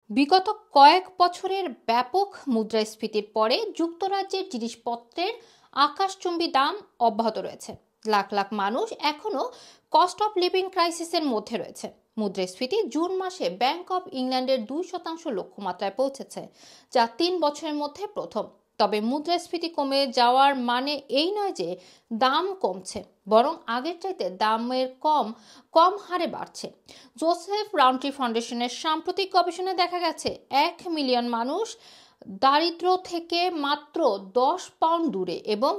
বিগত কয়েক বছরের ব্যাপক মুদ্রাস্ফীতির পরে যুক্তরাজ্যের জিনিসপত্রের আকাশচুম্বী দাম অব্যাহত রয়েছে। লাখ লাখ মানুষ এখনো কস্ট অফ লিভিং ক্রাইসিসের মধ্যে রয়েছে। মুদ্রাস্ফীতি জুন মাসে ব্যাংক অব ইংল্যান্ডের 2% লক্ষ্যমাত্রায় পৌঁছেছে, যা 3 বছরের মধ্যে প্রথম। তবে মুদ্রাস্ফীতি কমে যাওয়ার মানে এই নয় যে দাম কমছে, বরং আগের চাইতে দামের কম হারে বাড়ছে। জোসেফ রাউন্ট্রি ফাউন্ডেশনের সাম্প্রতিক গবেষণায় দেখা গেছে 1 মিলিয়ন মানুষ দারিদ্র থেকে মাত্র 10 পাউন্ড দূরে এবং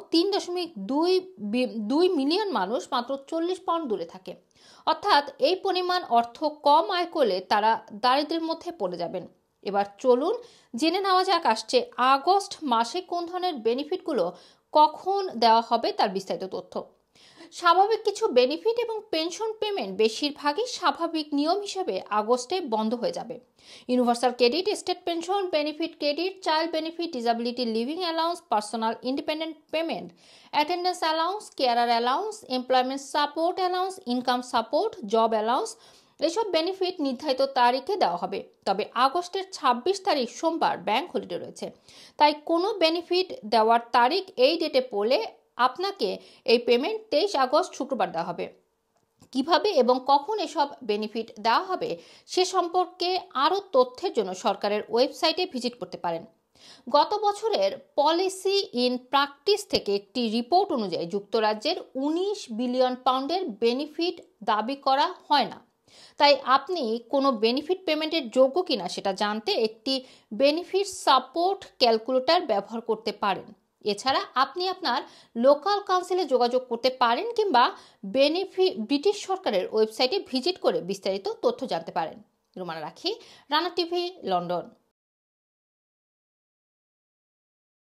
3.2 মিলিয়ন মানুষ মাত্র 40 পাউন্ড দূরে থাকে। অর্থাৎ এই পরিমাণ অর্থ কম আয় করলে তারা দারিদ্র্যের মধ্যে পড়ে যাবেন। এবার চলুন জেনে নেওয়া যাক আসছে আগস্ট মাসে কোন ধরনের বেনিফিটগুলো কখন দেওয়া হবে তার বিস্তারিত তথ্য। স্বাভাবিক কিছু বেনিফিট এবং পেনশন পেমেন্ট বেশিরভাগই স্বাভাবিক নিয়ম হিসেবে আগস্টে বন্ধ হয়ে যাবে। Universal credit, state pension benefit, credit, child benefit, disability living allowance, personal independent payment, attendance allowance, carer allowance, employment support allowance, income support, job allowance এসব বেনিফিট নির্ধারিত তারিখে দেওয়া হবে। তবে আগস্টের 26 তারিখ সোমবার ব্যাংক হলিডে রয়েছে, তাই কোনো বেনিফিট দেওয়ার তারিখ এই ডেটে পড়লে আপনাকে এই পেমেন্ট 23 আগস্ট শুক্রবার দেওয়া হবে। কিভাবে এবং কখন এসব বেনিফিট দেওয়া হবে সে সম্পর্কে আরও তথ্যের জন্য সরকারের ওয়েবসাইটে ভিজিট করতে পারেন। গত বছরের পলিসি ইন প্র্যাকটিস থেকে একটি রিপোর্ট অনুযায়ী যুক্তরাজ্যের 19 বিলিয়ন পাউন্ডের বেনিফিট দাবি করা হয় না। তাই আপনি কোনো বেনিফিট পেমেন্টের যোগ্য কিনা সেটা জানতে একটি বেনিফিট সাপোর্ট ক্যালকুলেটর ব্যবহার করতে পারেন। এছাড়া আপনি আপনার লোকাল কাউন্সিলে যোগাযোগ করতে পারেন কিংবা ব্রিটিশ সরকারের ওয়েবসাইটে ভিজিট করে বিস্তারিত তথ্য জানতে পারেন। রুমানা রাখি, রানা টিভি, লন্ডন।